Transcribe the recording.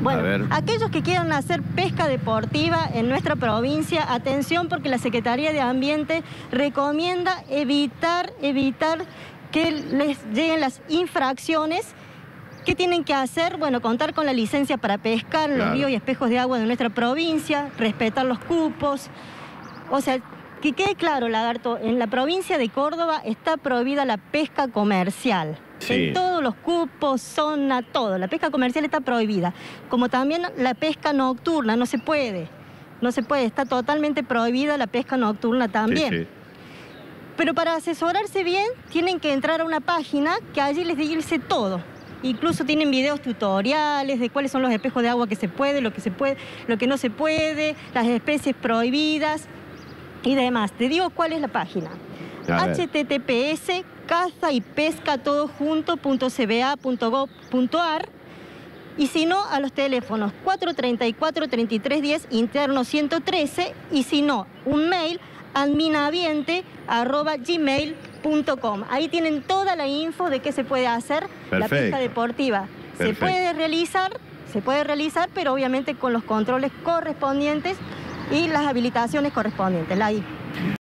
Bueno, aquellos que quieran hacer pesca deportiva en nuestra provincia, atención, porque la Secretaría de Ambiente recomienda evitar que les lleguen las infracciones. ¿Qué tienen que hacer? Bueno, contar con la licencia para pescar en los ríos y espejos de agua de nuestra provincia, respetar los cupos. O sea, que quede claro, Lagarto, en la provincia de Córdoba está prohibida la pesca comercial. Sí. En todos los cupos, zona, todo. La pesca comercial está prohibida. Como también la pesca nocturna, no se puede. No se puede, está totalmente prohibida la pesca nocturna también. Sí, sí. Pero para asesorarse bien, tienen que entrar a una página que allí les dice todo. Incluso tienen videos tutoriales de cuáles son los espejos de agua que se puede, lo que no se puede, las especies prohibidas y demás. Te digo cuál es la página. https caza y pesca todo junto.cba.gov.ar y si no, a los teléfonos 434-3310 interno 113 y si no, un mail adminaviente@gmail.com. Ahí tienen toda la info de qué se puede hacer. Perfecto. La pesca deportiva. Perfecto. Se puede realizar, pero obviamente con los controles correspondientes y las habilitaciones correspondientes.